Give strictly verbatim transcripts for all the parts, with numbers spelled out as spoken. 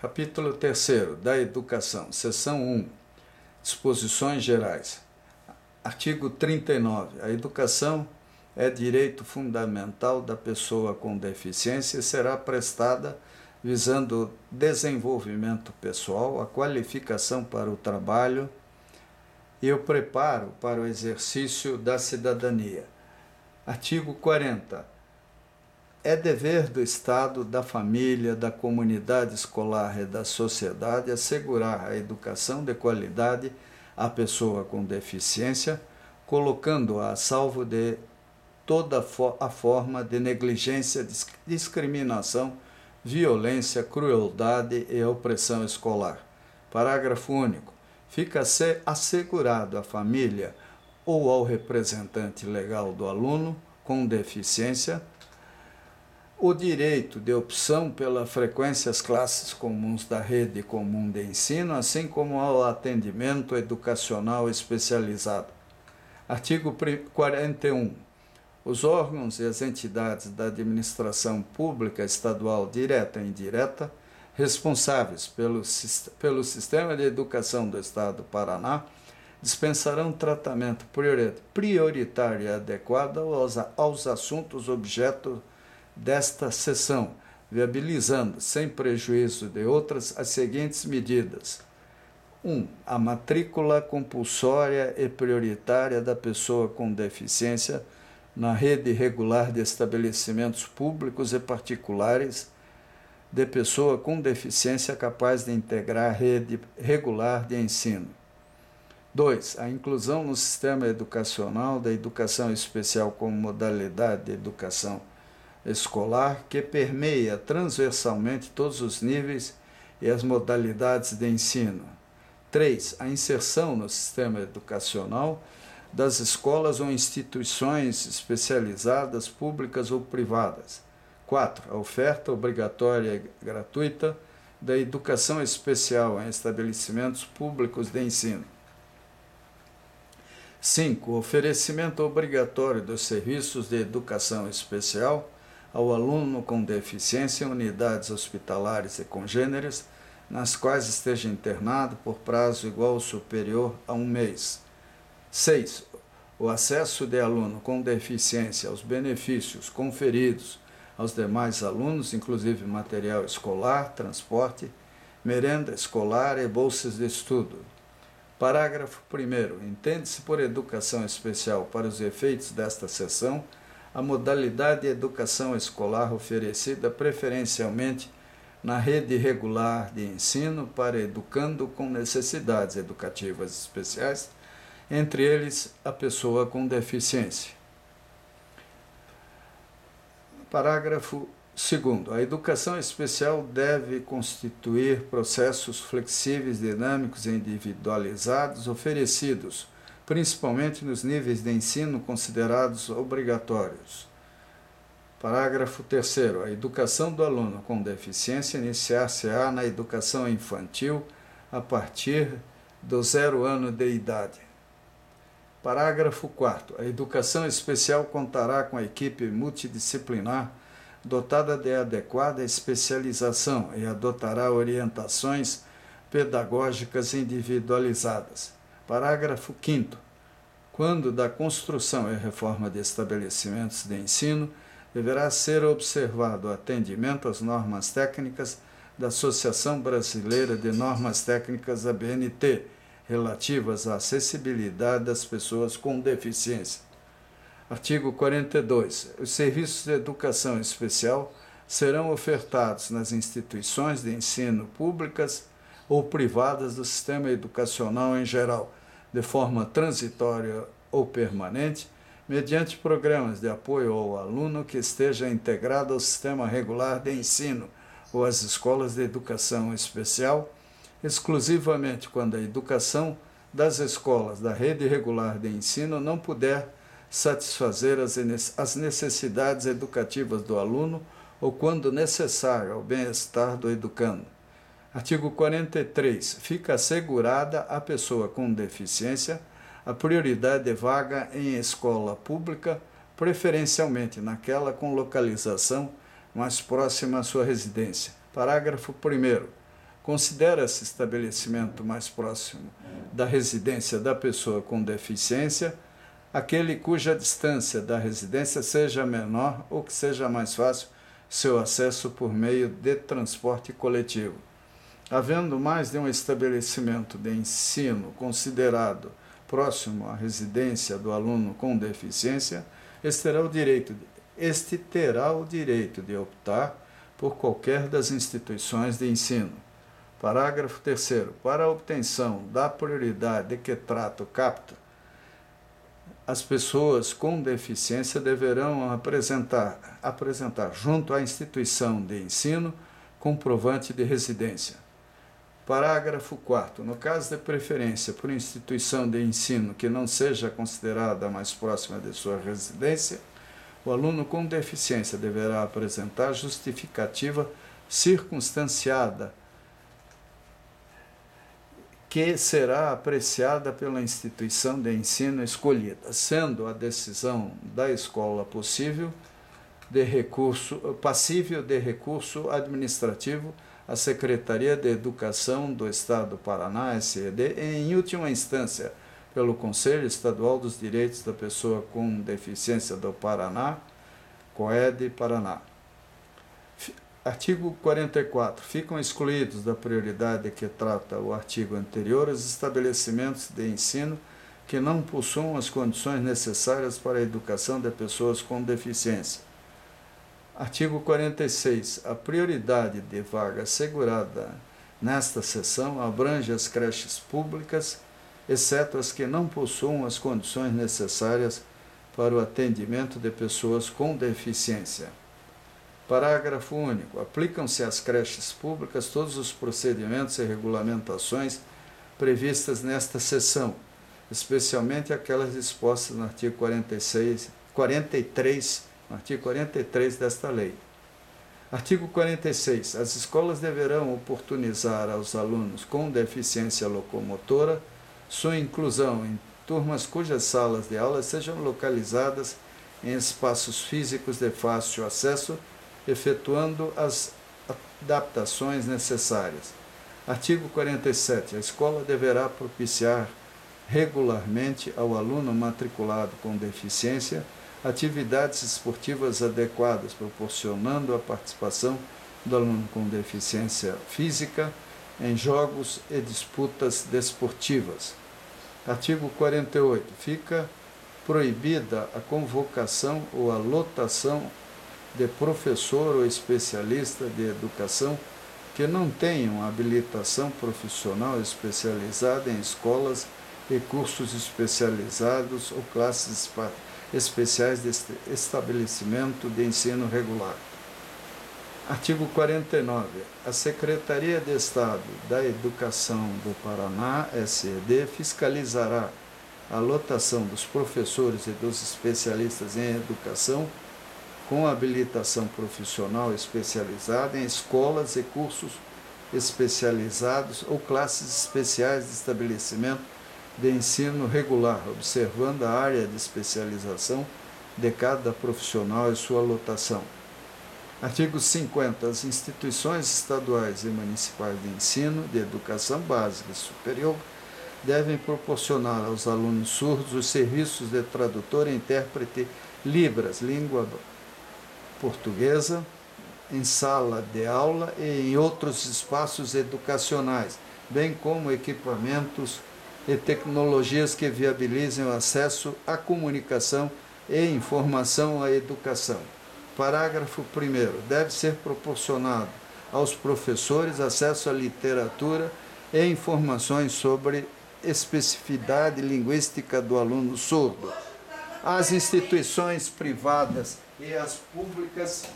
Capítulo terceiro da Educação, seção um, disposições gerais. Artigo trinta e nove. A educação é direito fundamental da pessoa com deficiência e será prestada visando o desenvolvimento pessoal, a qualificação para o trabalho e o preparo para o exercício da cidadania. Artigo quarenta. É dever do Estado, da família, da comunidade escolar e da sociedade assegurar a educação de qualidade à pessoa com deficiência, colocando-a a salvo de toda a forma de negligência, discriminação, violência, crueldade e opressão escolar. Parágrafo único. Fica assegurado à família ou ao representante legal do aluno com deficiência o direito de opção pela frequência às classes comuns da rede comum de ensino, assim como ao atendimento educacional especializado. Artigo quarenta e um. Os órgãos e as entidades da administração pública estadual direta e indireta responsáveis pelo, pelo Sistema de Educação do Estado do Paraná dispensarão tratamento prioritário e adequado aos, aos assuntos objeto desta seção, viabilizando, sem prejuízo de outras, as seguintes medidas. um. A matrícula compulsória e prioritária da pessoa com deficiência na rede regular de estabelecimentos públicos e particulares de pessoa com deficiência capaz de integrar a rede regular de ensino. dois. A inclusão no sistema educacional da educação especial como modalidade de educação escolar que permeia transversalmente todos os níveis e as modalidades de ensino. três. A inserção no sistema educacional das escolas ou instituições especializadas, públicas ou privadas. quatro. A oferta obrigatória e gratuita da educação especial em estabelecimentos públicos de ensino. cinco. O oferecimento obrigatório dos serviços de educação especial ao aluno com deficiência em unidades hospitalares e congêneres, nas quais esteja internado por prazo igual ou superior a um mês. seis. O acesso de aluno com deficiência aos benefícios conferidos aos demais alunos, inclusive material escolar, transporte, merenda escolar e bolsas de estudo. Parágrafo primeiro. Entende-se por educação especial, para os efeitos desta seção, a modalidade de educação escolar oferecida preferencialmente na rede regular de ensino para educando com necessidades educativas especiais, entre eles a pessoa com deficiência. Parágrafo segundo. A educação especial deve constituir processos flexíveis, dinâmicos e individualizados oferecidos principalmente nos níveis de ensino considerados obrigatórios. Parágrafo terceiro. A educação do aluno com deficiência iniciar-se-á na educação infantil a partir do zero ano de idade. Parágrafo quarto. A educação especial contará com a equipe multidisciplinar dotada de adequada especialização e adotará orientações pedagógicas individualizadas. Parágrafo quinto. Quando da construção e reforma de estabelecimentos de ensino, deverá ser observado o atendimento às normas técnicas da Associação Brasileira de Normas Técnicas, A B N T, relativas à acessibilidade das pessoas com deficiência. Artigo quarenta e dois. Os serviços de educação especial serão ofertados nas instituições de ensino públicas ou privadas do sistema educacional em geral, de forma transitória ou permanente, mediante programas de apoio ao aluno que esteja integrado ao sistema regular de ensino ou às escolas de educação especial, exclusivamente quando a educação das escolas da rede regular de ensino não puder satisfazer as necessidades educativas do aluno ou quando necessário ao bem-estar do educando. Artigo quarenta e três. Fica assegurada à pessoa com deficiência a prioridade de vaga em escola pública, preferencialmente naquela com localização mais próxima à sua residência. Parágrafo primeiro. considera-se estabelecimento mais próximo da residência da pessoa com deficiência aquele cuja distância da residência seja menor ou que seja mais fácil seu acesso por meio de transporte coletivo. Havendo mais de um estabelecimento de ensino considerado próximo à residência do aluno com deficiência, este terá o direito de, este terá o direito de optar por qualquer das instituições de ensino. Parágrafo terceiro. Para a obtenção da prioridade de que trata o caput, as pessoas com deficiência deverão apresentar, apresentar junto à instituição de ensino comprovante de residência. Parágrafo quarto. No caso de preferência por instituição de ensino que não seja considerada a mais próxima de sua residência, o aluno com deficiência deverá apresentar justificativa circunstanciada que será apreciada pela instituição de ensino escolhida, sendo a decisão da escola possível de recurso, passível de recurso administrativo à Secretaria de Educação do Estado do Paraná, S E D, e, em última instância, pelo Conselho Estadual dos Direitos da Pessoa com Deficiência do Paraná, COED Paraná. Artigo quarenta e quatro. Ficam excluídos da prioridade que trata o artigo anterior os estabelecimentos de ensino que não possuam as condições necessárias para a educação de pessoas com deficiência. Artigo quarenta e seis. A prioridade de vaga assegurada nesta seção abrange as creches públicas, exceto as que não possuam as condições necessárias para o atendimento de pessoas com deficiência. Parágrafo único. Aplicam-se às creches públicas todos os procedimentos e regulamentações previstas nesta seção, especialmente aquelas dispostas no artigo quarenta e seis, quarenta e três, no artigo quarenta e três desta lei. Artigo quarenta e seis. As escolas deverão oportunizar aos alunos com deficiência locomotora sua inclusão em turmas cujas salas de aula sejam localizadas em espaços físicos de fácil acesso, efetuando as adaptações necessárias. Artigo quarenta e sete. A escola deverá propiciar regularmente ao aluno matriculado com deficiência atividades esportivas adequadas, proporcionando a participação do aluno com deficiência física em jogos e disputas desportivas. Artigo quarenta e oito. Fica proibida a convocação ou a lotação de professor ou especialista de educação que não tenham habilitação profissional especializada em escolas e cursos especializados ou classes especiais de estabelecimento de ensino regular. Artigo quarenta e nove. A Secretaria de Estado da Educação do Paraná, S E D, fiscalizará a lotação dos professores e dos especialistas em educação com habilitação profissional especializada em escolas e cursos especializados ou classes especiais de estabelecimento de ensino regular, observando a área de especialização de cada profissional e sua lotação. Artigo cinquenta. As instituições estaduais e municipais de ensino, de educação básica e superior devem proporcionar aos alunos surdos os serviços de tradutor e intérprete Libras, língua portuguesa, em sala de aula e em outros espaços educacionais, bem como equipamentos e tecnologias que viabilizem o acesso à comunicação e informação à educação. Parágrafo primeiro. Deve ser proporcionado aos professores acesso à literatura e informações sobre especificidade linguística do aluno surdo. As instituições privadas e as públicas,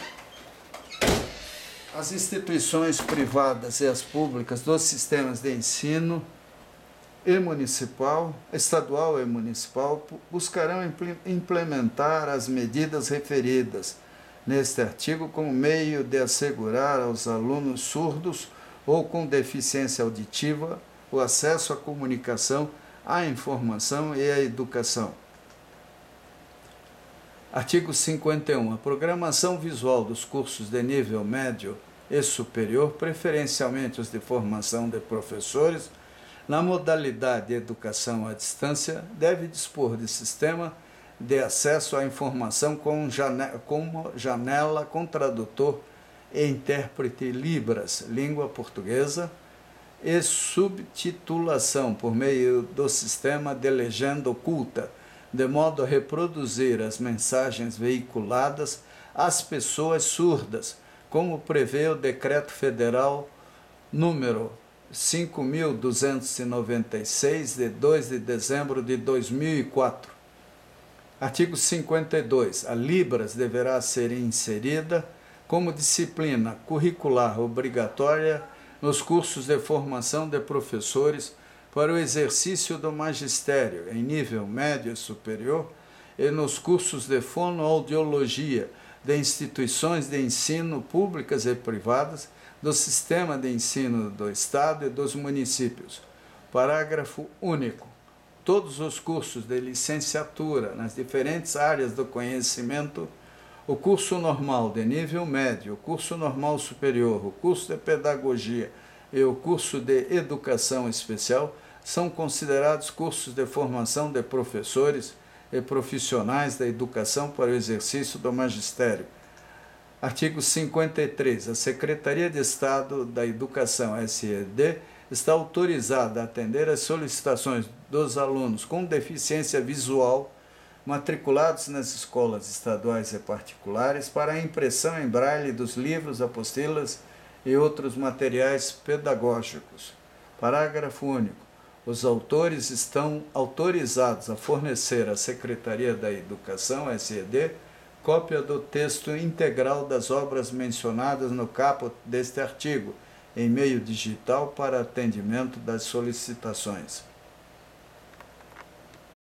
as instituições privadas e as públicas dos sistemas de ensino e municipal, estadual e municipal, buscarão implementar as medidas referidas neste artigo como meio de assegurar aos alunos surdos ou com deficiência auditiva o acesso à comunicação, à informação e à educação. Artigo cinquenta e um. A programação visual dos cursos de nível médio e superior, preferencialmente os de formação de professores, na modalidade de educação à distância, deve dispor de sistema de acesso à informação com janela, como janela com tradutor e intérprete Libras, língua portuguesa, e subtitulação por meio do sistema de legenda oculta, de modo a reproduzir as mensagens veiculadas às pessoas surdas, como prevê o Decreto Federal número cinco mil duzentos e noventa e seis, de dois de dezembro de dois mil e quatro. Artigo cinquenta e dois. A Libras deverá ser inserida como disciplina curricular obrigatória nos cursos de formação de professores para o exercício do magistério em nível médio e superior e nos cursos de fonoaudiologia de instituições de ensino públicas e privadas, do sistema de ensino do Estado e dos municípios. Parágrafo único. Todos os cursos de licenciatura nas diferentes áreas do conhecimento, o curso normal de nível médio, o curso normal superior, o curso de pedagogia e o curso de educação especial são considerados cursos de formação de professores e profissionais da educação para o exercício do magistério. Artigo cinquenta e três. A Secretaria de Estado da Educação, S E D, está autorizada a atender às solicitações dos alunos com deficiência visual matriculados nas escolas estaduais e particulares para a impressão em braille dos livros, apostilas e outros materiais pedagógicos. Parágrafo único. Os autores estão autorizados a fornecer à Secretaria da Educação, S E D, cópia do texto integral das obras mencionadas no caput deste artigo, em meio digital para atendimento das solicitações.